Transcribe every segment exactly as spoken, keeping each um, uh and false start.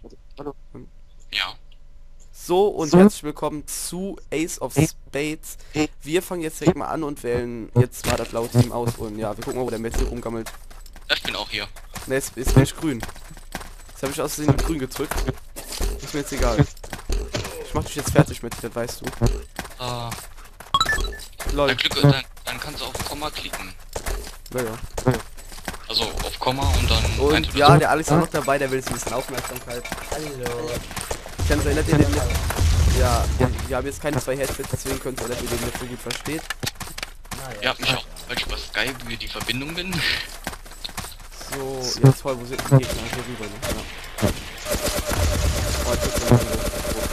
Hallo. Ja. So, und herzlich willkommen zu Ace of Spades. Wir fangen jetzt direkt mal an und wählen jetzt mal das blaue Team aus. Und ja, wir gucken mal, wo der Messi rumgammelt. Ich bin auch hier. Ne, jetzt ist Mensch grün. Jetzt habe ich aus Versehen grün gedrückt. Ist mir jetzt egal. Ich mach dich jetzt fertig mit, das weißt du. Ah, Lol. dann, Glück, dann, dann kannst du auf Komma klicken. Naja. Also auf Komma und dann Und eins oder ja, so. der Alex ist auch noch dabei, der will jetzt ein bisschen Aufmerksamkeit. Hallo. Ich kann es erinnern, den nicht. Ja, ja, wir haben jetzt keine zwei Headsets, deswegen könnt ihr, dass ihr den nicht so gut versteht. Naja. Ihr habt mich auch falsch über Skype, wie die Verbindung bin. So, ja toll, wo sind die Gegner? Hier rüber, ne? Ja. Oh, ich muss mal so-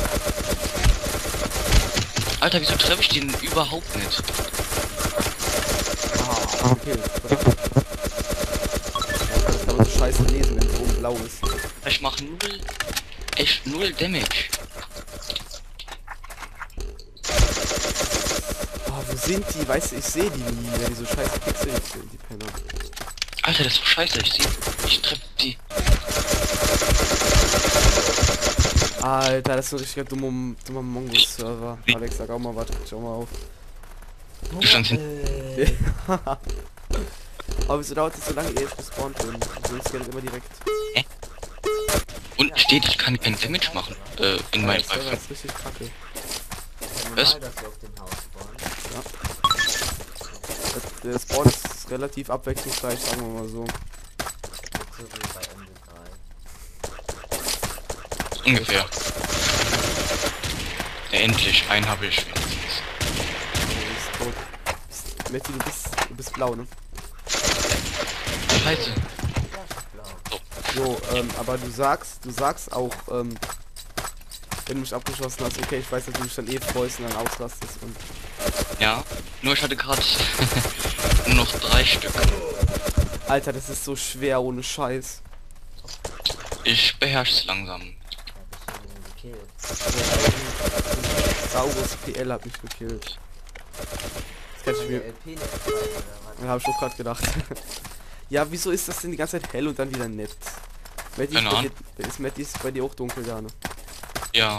Alter, wieso treffe ich den überhaupt nicht? Ah, okay. Das kann man so scheiße lesen, wenn es oben blau ist. Ich mache null, echt null Damage. Oh, wo sind die? Weißt du, ich sehe die nie, wenn die so scheiße pixelig sind, die Penner. Alter, das ist doch scheiße, ich sehe, ich treffe die. Alter, das ist ein richtiger dummer, dummer Mongo-Server. Alex, sag auch mal was, schau mal auf. Du standst hin. Äh, Aber wieso dauert es so lange, ehe ich gespawnt bin? Sonst geht immer direkt. Und steht, ich kann kein Damage machen. Äh, in Ja, meinem der Server Fall. ist richtig kacke. Was? normal, dass wir auf dem Haus spawnen. Der der Spawn ist relativ abwechslungsreich, sagen wir mal so. So wie bei M D drei. Ungefähr. Ja, endlich, einen habe ich wenigstens. Du bist tot. Bist- Matti, du bist, du bist blau, ne? Scheiße. So, ähm, aber du sagst, du sagst auch, ähm, wenn du mich abgeschossen hast, okay, ich weiß, dass du dich dann eh freust und dann ausrastest und... Ja, nur ich hatte gerade nur noch drei Stück. Alter, das ist so schwer ohne Scheiß. Ich beherrsche es langsam. Ja, bist du gekillt. Saurus P L hat mich gekillt. Das kann ich Der mir... L P nicht frei, oder was? Ja, hab ich auch gerade gedacht. Ja, wieso ist das denn die ganze Zeit hell und dann wieder nett? Matti, Keine ist, bei Ahnung. dir, ist, Matti ist bei dir auch dunkel, ja, ne? Ja.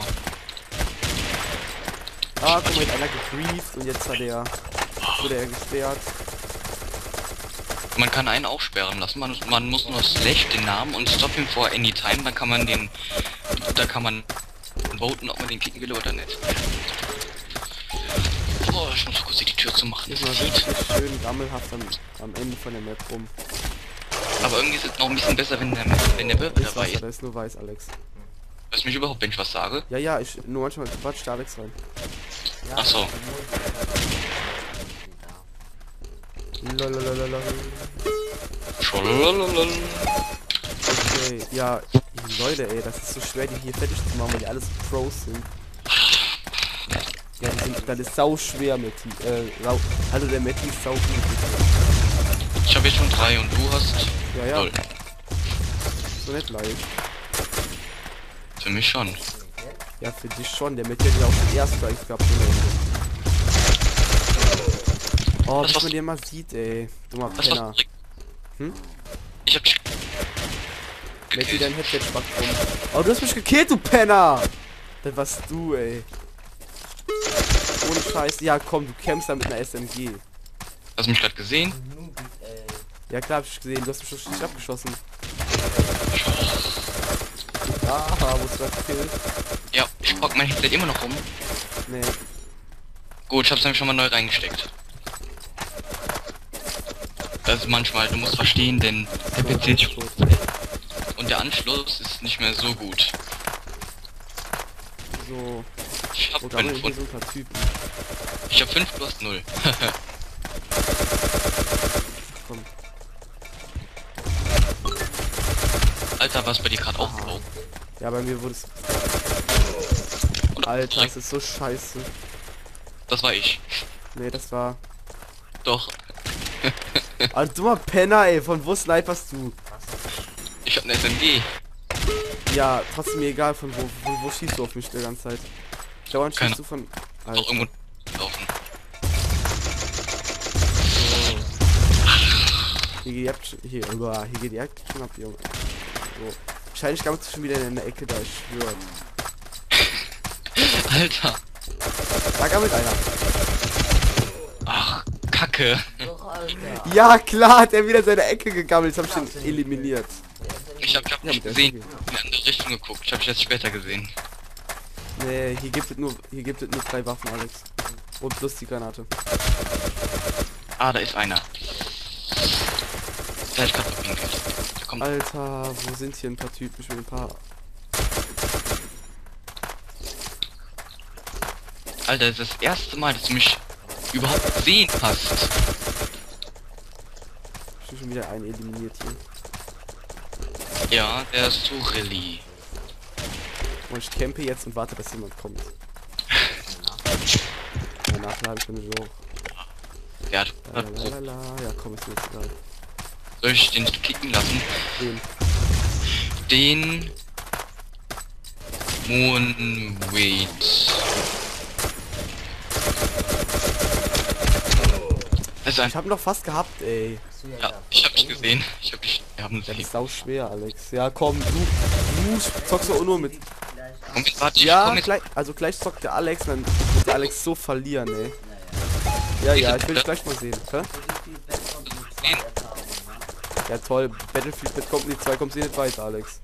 Ah, guck mal, jetzt einer gegrieft und jetzt hat er... Wurde er gesperrt. Man kann einen auch sperren lassen. Man, man muss nur slash den Namen und stop him for any time. Dann kann man den... Da kann man voten, ob man den kicken will oder nicht. Oh, ich muss kurz die Tür zu machen. Ist Das mal sieht. richtig schön gammelhaft am, am Ende von der Map rum. Aber irgendwie ist es noch ein bisschen besser, wenn der, wenn der Wirbel Da ist dabei Wasser, ist. da ist nur weiß, Alex. Hörst du mich überhaupt, wenn ich was sage? Ja, ja, ich nur manchmal quatscht der Alex rein. Ja, Ach so. der Mond- Lalalala. Scholalalala. Okay, ja, Leute, ey, das ist so schwer, die hier fertig zu machen, weil die alles Pros sind. Ja, die sind, das ist sau schwer mit die, äh, sau, also der Matti ist sau gut. Ich habe jetzt schon drei und du hast... Ja, ja, Lol. so nicht leicht. Für mich schon. Ja, für dich schon, der Matti hat ja auch den ersten Strike gehabt. Oder? Oh, Das bis war's- man den mal sieht, ey. Dummer Das Penner. war's. Hm? Ich hab dich... Matti, gekillt. dein Headset spackt rum. Oh, du hast mich gekillt, du Penner! Das warst du, ey. Ohne Scheiß. Ja, komm, du kämpfst da mit einer S M G. Hast du mich gerade gesehen? Noob, ey. Ja, klar, hab ich gesehen. Du hast mich doch nicht abgeschossen. Aha, wo ist das gekillt? Ja, ich pack mein Headset immer noch rum. Nee. Gut, ich hab's nämlich schon mal neu reingesteckt. Das ist manchmal, du musst verstehen, denn der P C ist tot. und der Anschluss ist nicht mehr so gut. So, Ich hab wo gammel fünf hier und so ein paar Typen? ich hab fünf plus null. Komm. Alter, was bei dir gerade Aha. aufgebaut? Ja, bei mir wurde es. Alter, das ist so scheiße. Das war ich. Nee, das war. Doch, Ah, dummer Penner, ey. Von wo sniperst du? ich hab eine S M G. Ja, trotzdem mir egal, von wo, von wo schießt du auf mich die ganze Zeit. Dauernd Keine- schießt du von. Doch Alter. irgendwo laufen. Hier geht die Jagd, hier, über, hier geht die Jagd schon ab, Junge. So. Wahrscheinlich gammelt schon wieder in der Ecke da, ich schwöre. Alter. Da gammelt einer. Ach, Kacke. Doch, Alter. Ja, klar, hat er wieder seine Ecke gegammelt. Jetzt hab ich ihn eliminiert. Ich hab, ich hab Ja, nicht mit der gesehen. ist In eine andere Richtung geguckt. Ich hab ich erst später gesehen. Nee, hier gibt es nur, hier gibt es nur drei Waffen, Alex. Und plus die Granate. Ah, da ist einer. Der hat gerade verpinkelt. Der kommt. Alter, wo sind hier ein paar Typen? Ich will ein paar. Alter, das ist das erste Mal, dass du mich überhaupt sehen hast. Ich bin schon wieder einen eliminiert hier. Ja, der ist Sureli. Und ich campe jetzt und warte, dass jemand kommt. Danach habe ich eine auch. Der hat. Lalalala. Ja, komm, ist mir jetzt egal. Soll ich den kicken lassen? Den. Den. Moonweight. Das ist ein. Ich hab ihn doch fast gehabt, ey. Hast du ja Ja, gehabt. ich hab dich gesehen. Ich hab dich. Wir haben Das gesehen. ist sau schwer, Alex. Ja, komm, du, du zockst doch auch nur mit. Komm, jetzt warte ich. Ja, komm jetzt. gleich, also gleich zockt der Alex, dann wird der Alex so verlieren, ey. Ja, ja, ich will dich gleich mal sehen. Hä? Ja, toll. Battlefield mit Company zwei kommst du nicht weiter, Alex.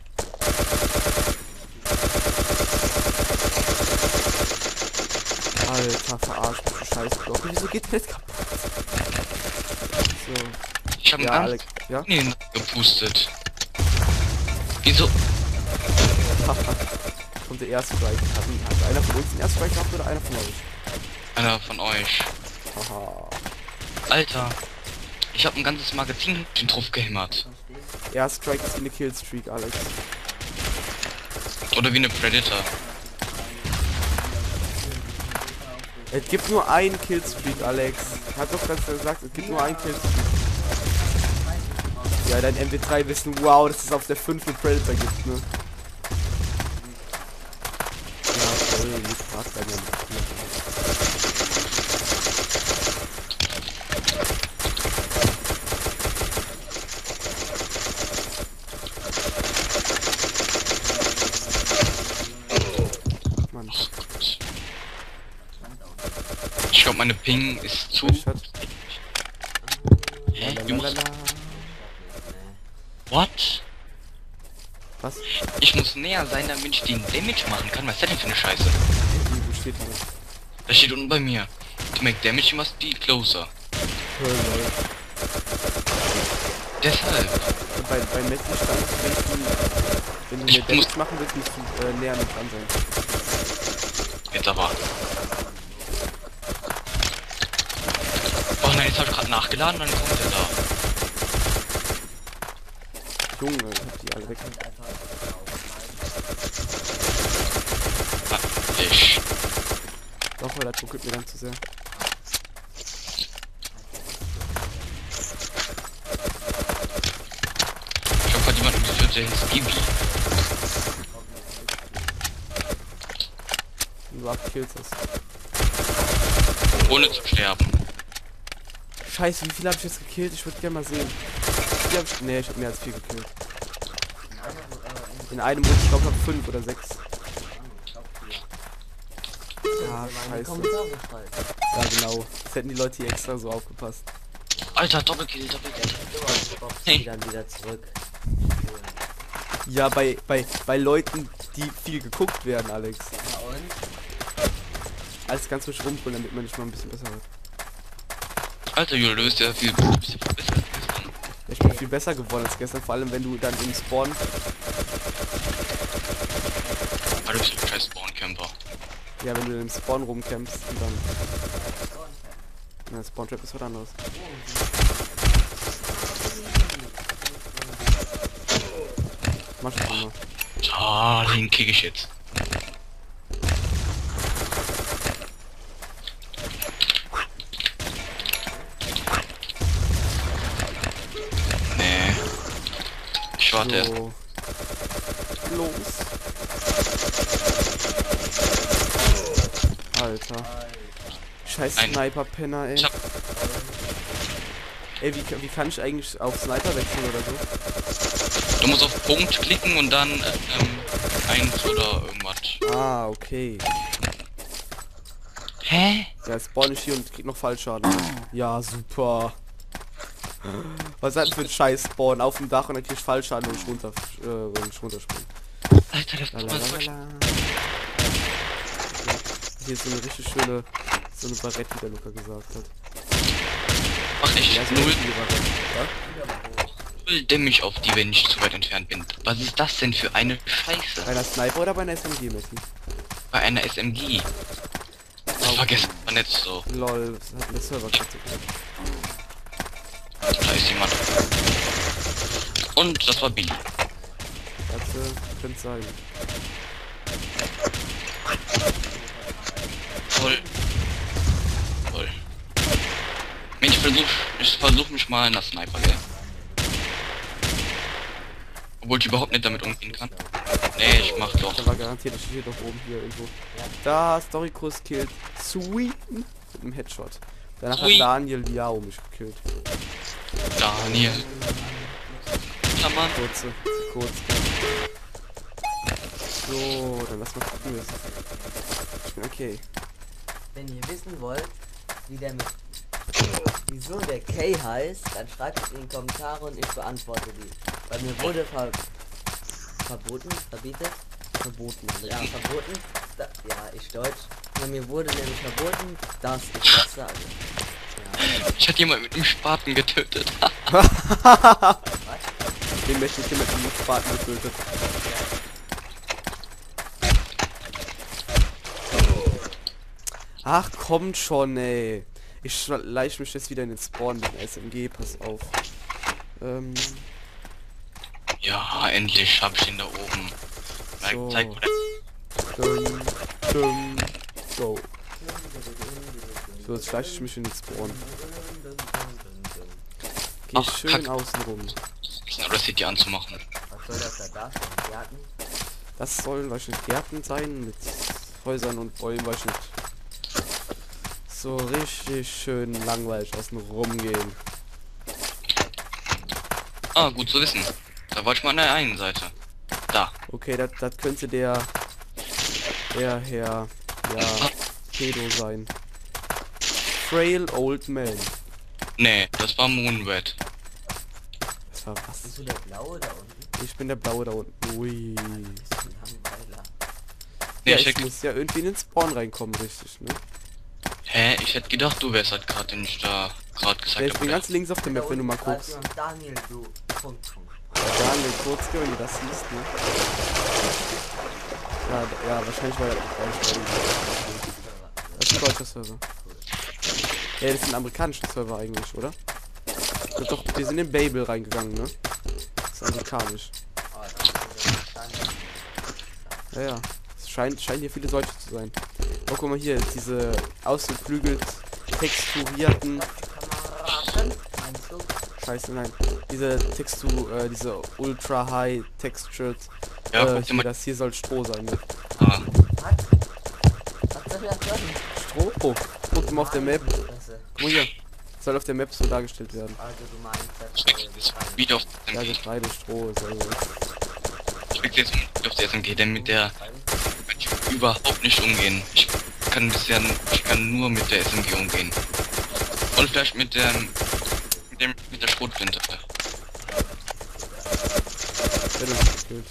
Alter, verarscht mich, du Scheißblock. Wieso geht der jetzt kaputt? So. Ich hab einen Ja, ganz Alex. Ja? nee, gepustet. Wieso? Kommt der Airstrike. Hat, ein, hat einer von uns den Airstrike gehabt oder einer von euch? Einer von euch. Haha. Alter. Ich hab ein ganzes Magazin drauf gehämmert. Airstrike ist wie eine Killstreak, Alex. Oder wie eine Predator. Es gibt nur einen Killstreak, Alex. Hat doch ganz gesagt, es gibt nur einen Killstreak. Ja, dein M W drei wissen, wow, dass es auf der fünf eine Predator gibt, ne? Ja, voll, nicht fragt dein M W vier. Mann, Ich glaube, meine Ping ist zu. ich hat. Hä? Wie muss- Lalalala. What? Was? Ich muss näher sein, damit ich den Damage machen kann. Was ist das denn für eine Scheiße? Wo steht da? Das steht unten bei mir. To make damage, you must be closer. Oh, lol. Deshalb. Und bei, bei Messi stand, wenn du, wenn du Ich mir Damage muss- machen willst, musst du äh, näher mit dran sein. Jetzt aber. Oh nein, jetzt habe ich gerade nachgeladen, dann kommt er da. Junge, ich hab die alle weg. Ah, ich. Doch, weil das ruckelt mir dann zu sehr. Ich hab gerade jemanden geführt, der hieß Gibi. Du abkillst es. Ohne zu sterben. Scheiße, wie viel habe ich jetzt gekillt? Ich würde gerne mal sehen. Wie hab ich, nee, ich habe mehr als vier gekillt. In einem Rutsch, ich glaube, ich habe fünf oder sechs. Ja, scheiße. Kommentare schreiben. Ja, genau. Jetzt hätten die Leute hier extra so aufgepasst. Alter, Doppelkill, Doppelkill. Hey. Die dann wieder zurück. Ja, bei, bei, bei Leuten, die viel geguckt werden, Alex. Ja, und? Alles ganz ruhig rumbrüllen, damit man nicht mal ein bisschen besser wird. Alter, Jule, du bist ja viel, du bist ja viel besser als gestern. Ich bin viel besser geworden als gestern, vor allem wenn du dann im Spawn. Ah, du bist ein scheiß Spawn-Camper. Ja, wenn du im Spawn rumkämpfst und dann. Ja, Spawn Trap ist was anderes. Mach das mal. Ah, den kick ich jetzt. Nee. Ich warte erst. So. Los. Alter. Scheiß Ein- Sniper-Penner, ey. Ich hab- Ey, wie, wie kann ich eigentlich auf Sniper wechseln oder so? Du musst auf Punkt klicken und dann ähm, eins oder irgendwas. Ah, okay. Hä? Ja, jetzt spawn ich hier und krieg noch Fallschaden. Ja, super. Was hat denn für ein scheiß Spawn auf dem Dach und dann krieg ich Fallschaden, wenn ich runter, äh, wenn ich runterspringe. Alter, das war so. Hier ist so eine richtig schöne, so eine Barette, wie der Luca gesagt hat. Mach ich Ja, so null, eine Barette, ja? null dämmig auf die, wenn ich zu weit entfernt bin. Was ist das denn für eine Scheiße? Bei einer Sniper oder bei einer S M G, Messi? Bei einer S M G. Das war gestern nicht so. Lol, das hat eine Serverkette. Da ist jemand. Und das war Billy. Warte, könnte sein. Voll. Voll. Ich versuch, ich versuch mich mal in der Sniper, gell? Obwohl ich überhaupt nicht damit umgehen kann. Nee, ich mach doch. Da war garantiert, ich stehe doch oben hier irgendwo. Da, Storykurs killt Sweet mit einem Headshot. Danach hat Sweet. Daniel Liao mich gekillt. Daniel. Ja, Mann. Kurze, kurz. So, dann lass mal gucken, wie es ist. Ich bin okay. Wenn ihr wissen wollt, wie der mit wieso der K heißt, dann schreibt es in die Kommentare und ich beantworte die. Weil mir wurde ver verboten, verbietet, Verboten. ja verboten, da, ja ich Deutsch, weil mir wurde nämlich verboten, dass ich das sage. Ja. Ich hatte jemand mit dem Spaten getötet. Den möchte ich hier mit dem Spaten getötet. Ach, kommt schon, ey. Ich leich mich jetzt wieder in den Spawn mit dem S M G, pass auf. Ähm, Ja, endlich hab ich ihn da oben. Na, So. zeig mal. dum, dum, go. So, jetzt schleiche ich mich in den Spawn. Geh Ach, schön Kack. außen rum. Oder City anzumachen. Was soll das da da? Gärten? Das sollen wahrscheinlich Gärten sein mit Häusern und Bäumen, wahrscheinlich. So richtig schön langweilig außen rumgehen. Ah, gut zu wissen. Da war ich mal an der einen Seite. Da. Okay, das das könnte der der Herr ja Pedo sein. Frail Old Man. Nee, das war Moonred. Das war was? Bist du der blaue da unten? Ich bin der blaue da unten. Ui. Bist du ein Langweiler? Nee, Ja, ich ich hätte, muss ja irgendwie in den Spawn reinkommen, richtig, ne? hä? Ich hätte gedacht, du wärst halt gerade, den ich da gerade Ja, gesagt ich bin habe. ganz links auf der Map, wenn du mal Da unten guckst. schreibt jemand Daniel, du. Punkt, Punkt. Ja, Daniel Kurzke, wenn du das siehst, ne? Ja, d- ja, wahrscheinlich war er auch Deutsch. Das ist ein deutscher Server. Ja, das ist ein amerikanischer Server eigentlich, oder? Ja, doch, wir sind in Babel reingegangen, ne? Das ist amerikanisch. Oh, das ist Daniel. Ja, ja. Es scheint, scheint hier viele Deutsche zu sein. Oh, guck mal hier, diese ausgeklügelt texturierten... Kameraden, meinst du? Scheiße, nein. Diese Textur, äh, diese ultra high textured... Ja, äh, guck dir hier, mal. das hier soll Stroh sein, ne? Ah, Was? Was soll das sein? Stroh? Oh, guck mal auf der Map. Fresse. Guck mal hier. Soll auf der Map so dargestellt werden. Also du meinst das ich wechsle jetzt soll wieder auf Ja, den Getreide, Stroh ist also. Ich wechsle jetzt wieder auf die S M G, denn mit der kann ich überhaupt nicht umgehen. Ich kann bisher, ich kann nur mit der S M G umgehen. Und vielleicht mit der, mit dem, mit der Schrotflinte. Ja, das ist gut.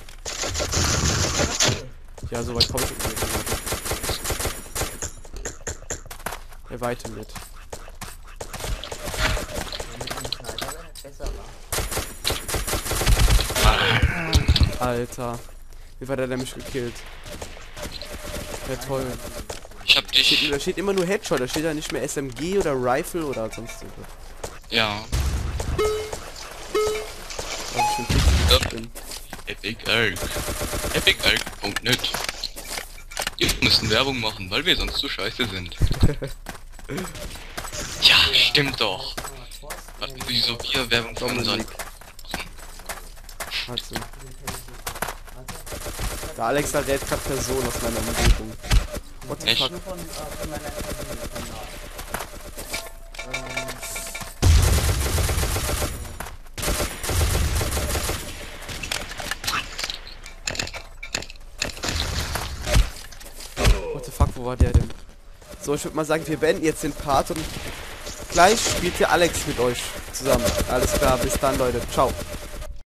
Ja, soweit komme ich nicht mehr. Der Weite mit. mit dem Sniper wäre das besser war. Alter. Wie war der, der mich gekillt? Ja, toll. Ich hab Steht, dich. da steht immer nur Headshot, da steht da nicht mehr S M G oder Rifle oder sonst irgendwas. Ja. Was ich schon richtig bin. Epic Elk. Epic Elk Punkt net. Wir müssen Werbung machen, weil wir sonst zu scheiße sind. Ja, stimmt doch. Was, wieso wir Werbung für unseren... Dominik. Warte. Der Alex da rät gerade Person aus meiner Umgebung. What the Echt? fuck? Von, äh, von meiner Cousine, von, äh, What the fuck, wo war der denn? So, ich würde mal sagen, wir beenden jetzt den Part und gleich spielt hier Alex mit euch zusammen. Alles klar, bis dann, Leute. Ciao.